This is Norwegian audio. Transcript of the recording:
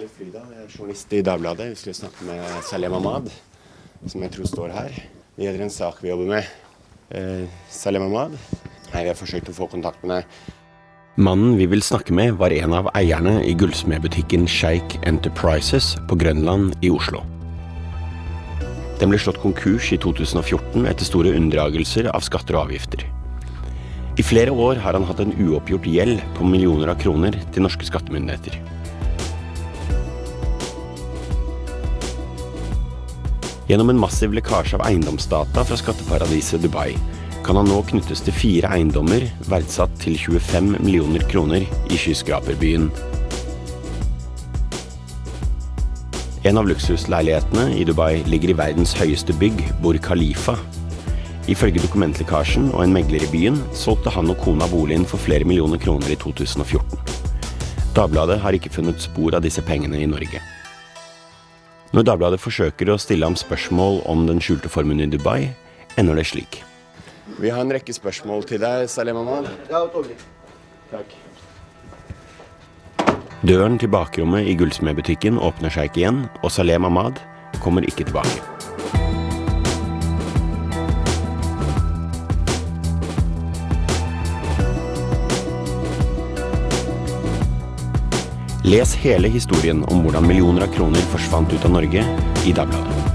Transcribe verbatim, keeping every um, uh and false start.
Arif Frida, jeg er journalist i Dagbladet. Vi skulle snakke med Salem Ahmad, som jeg tror står her. Det gjelder en sak vi jobber med. Eh, Salem Ahmad. Nei, vi har forsøkt å få kontakt med deg. Mannen vi vil snakke med var en av eierne i gullsmedbutikken Sheikh Enterprises på Grønland i Oslo. Den ble slått konkurs i to tusen og fjorten etter store unndragelser av skatter og avgifter. I flere år har han hatt en uoppgjort gjeld på millioner av kroner til norske skattemyndigheter. Gjennom en massiv lekkasje av eiendomsdata fra skatteparadiset Dubai kan han nå knyttes til fire eiendommer verdsatt til tjuefem millioner kroner i skyskraperbyen. En av luksusleilighetene i Dubai ligger i verdens høyeste bygg, Burj Khalifa. Ifølge dokumentlekkasjen og en megler i byen solgte han og kona boligen for flere millioner kroner i to tusen og fjorten. Dagbladet har ikke funnet spor av disse pengene i Norge. Når Dagbladet forsøker å stille ham spørsmål om den skjulte formuen i Dubai, ender det slik. Vi har en rekke spørsmål til deg, Salem Ahmad. Ja, Togli. Takk. Døren til bakrommet i gullsmedbutikken åpner seg ikke igjen, og Salem Ahmad kommer ikke tilbake. Les hele historien om hvordan millioner av kroner forsvant ut av Norge i Dagbladet.